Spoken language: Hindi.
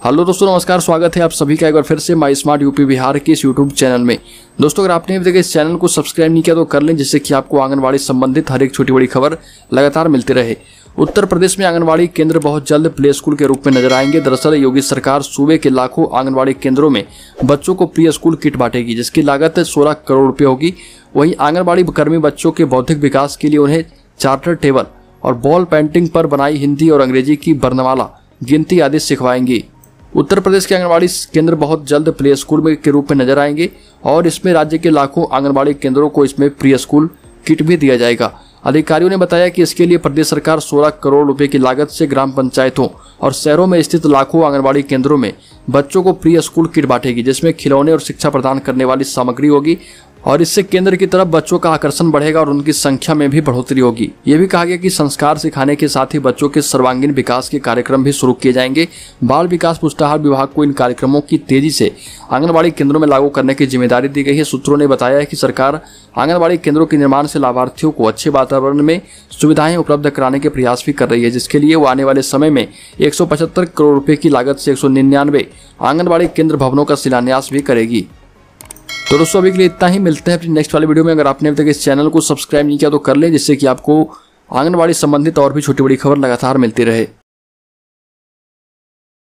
हेलो दोस्तों, नमस्कार। स्वागत है आप सभी का एक बार फिर से माई स्मार्ट यूपी बिहार के इस यूट्यूब चैनल में। दोस्तों, अगर आपने अभी तक इस चैनल को सब्सक्राइब नहीं किया तो कर लें, जिससे कि आपको आंगनबाड़ी संबंधित हर एक छोटी बड़ी खबर लगातार मिलती रहे। उत्तर प्रदेश में आंगनबाड़ी केंद्र बहुत जल्द प्ले स्कूल के रूप में नजर आएंगे। दरअसल योगी सरकार सूबे के लाखों आंगनबाड़ी केंद्रों में बच्चों को प्री स्कूल किट बांटेगी, जिसकी लागत 16 करोड़ रुपये होगी। वहीं आंगनबाड़ी कर्मी बच्चों के बौद्धिक विकास के लिए उन्हें चार्टर टेबल और बॉल पेंटिंग पर बनाई हिंदी और अंग्रेजी की वर्णमाला, गिनती आदि सिखवाएंगी। उत्तर प्रदेश के आंगनबाड़ी केंद्र बहुत जल्द प्ले स्कूल के रूप में नजर आएंगे और इसमें राज्य के लाखों आंगनबाड़ी केंद्रों को इसमें प्री स्कूल किट भी दिया जाएगा। अधिकारियों ने बताया कि इसके लिए प्रदेश सरकार 16 करोड़ रुपए की लागत से ग्राम पंचायतों और शहरों में स्थित लाखों आंगनबाड़ी केंद्रों में बच्चों को प्री स्कूल किट बांटेगी, जिसमें खिलौने और शिक्षा प्रदान करने वाली सामग्री होगी और इससे केंद्र की तरफ बच्चों का आकर्षण बढ़ेगा और उनकी संख्या में भी बढ़ोतरी होगी। ये भी कहा गया कि संस्कार सिखाने के साथ ही बच्चों के सर्वांगीण विकास के कार्यक्रम भी शुरू किए जाएंगे। बाल विकास पुष्टाहार विभाग को इन कार्यक्रमों की तेजी से आंगनबाड़ी केंद्रों में लागू करने की जिम्मेदारी दी गई है। सूत्रों ने बताया है कि सरकार आंगनबाड़ी केंद्रों के निर्माण से लाभार्थियों को अच्छे वातावरण में सुविधाएं उपलब्ध कराने के प्रयास भी कर रही है, जिसके लिए वो आने वाले समय में 175 करोड़ रुपए की लागत से 199 आंगनबाड़ी केंद्र भवनों का शिलान्यास भी करेगी। तो दोस्तों, अभी के लिए इतना ही। मिलते हैं अपनी नेक्स्ट वाली वीडियो में। अगर आपने अभी तक इस चैनल को सब्सक्राइब नहीं किया तो कर लें, जिससे कि आपको आंगनबाड़ी संबंधित और भी छोटी बड़ी खबर लगातार मिलती रहे।